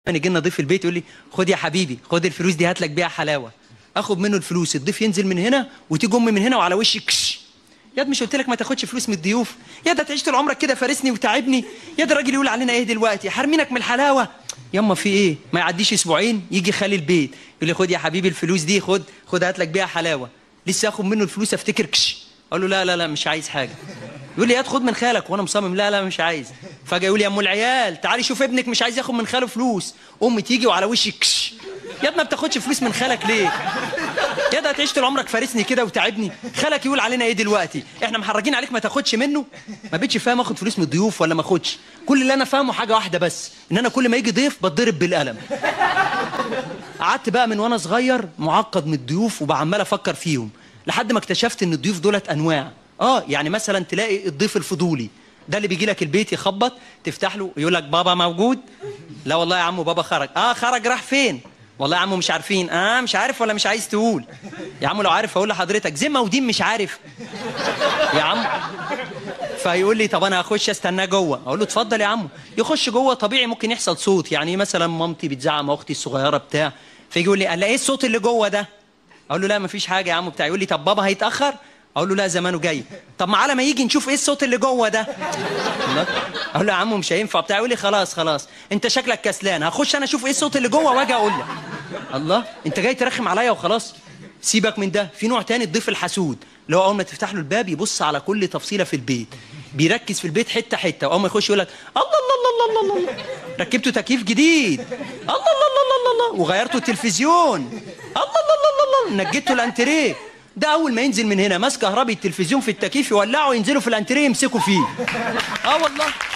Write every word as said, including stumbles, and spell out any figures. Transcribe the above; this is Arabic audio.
يجي لنا ضيف البيت يقول لي خد يا حبيبي خد الفلوس دي هات لك بيها حلاوه. اخد منه الفلوس، الضيف ينزل من هنا وتيجي امي من هنا وعلى وشي كش. يا مش قلت لك ما تاخدش فلوس من الضيوف؟ يا ده تعيش طول عمرك كده فارسني وتعبني. يا ده الراجل يقول علينا ايه دلوقتي؟ حرمينك من الحلاوه. ياما في ايه؟ ما يعديش اسبوعين يجي خالي البيت يقول لي خد يا حبيبي الفلوس دي، خد خد هات لك بيها حلاوه. لسه اخد منه الفلوس افتكر كش. اقول له لا لا لا مش عايز حاجه. يقول لي يا خد من خالك، وانا مصمم لا لا مش عايز. فجاه يقول لي يا ام العيال تعالي شوف ابنك مش عايز ياخد من خاله فلوس. امي تيجي وعلى وشي كش. يا ما بتاخدش فلوس من خالك ليه؟ يا ده هتعيش طول عمرك فارسني كده وتعبني. خالك يقول علينا ايه دلوقتي؟ احنا محرجين عليك ما تاخدش منه؟ ما بقتش فاهم اخد فلوس من الضيوف ولا ما اخدش. كل اللي انا فاهمه حاجه واحده بس، ان انا كل ما يجي ضيف بتضرب بالقلم. قعدت بقى من وانا صغير معقد من الضيوف وبعمال افكر فيهم لحد ما اكتشفت ان الضيوف دولت انواع. اه يعني مثلا تلاقي الضيف الفضولي ده اللي بيجي لك البيت يخبط تفتح له يقول لك بابا موجود؟ لا والله يا عمو بابا خرج. اه خرج راح فين؟ والله يا عمو مش عارفين. اه مش عارف ولا مش عايز تقول؟ يا عمو لو عارف اقول لحضرتك ذمه ودين مش عارف يا عم. فيقول لي طب انا هخش استناه جوه. اقول له اتفضل يا عمو. يخش جوه طبيعي ممكن يحصل صوت، يعني مثلا مامتي بتزعق مع اختي الصغيره بتاع، فيجي يقول لي قال ايه الصوت اللي جوه ده؟ اقول له لا مفيش حاجه يا عمو بتاع. يقول لي طب بابا هيتاخر؟ اقول له لا زمانه جاي. طب ما على ما يجي نشوف ايه الصوت اللي جوه ده. اقول له يا عمو مش هينفع بتاع. يقول لي خلاص خلاص انت شكلك كسلان، هخش انا اشوف ايه الصوت اللي جوه واجي اقول لك. الله انت جاي ترخم عليا وخلاص؟ سيبك من ده. في نوع تاني الضيف الحسود اللي هو اول ما تفتح له الباب يبص على كل تفصيله في البيت، بيركز في البيت حته حته، واول ما يخش يقول لك الله الله الله الله الله ركبته تكييف جديد، الله الله الله الله الله وغيرته التلفزيون، الله الله الله الله نجدته الانتريه. ده اول ما ينزل من هنا ماسك كهربي التلفزيون في التكييف يولعه وينزلوا في الانتريه يمسكوا فيه. اه والله.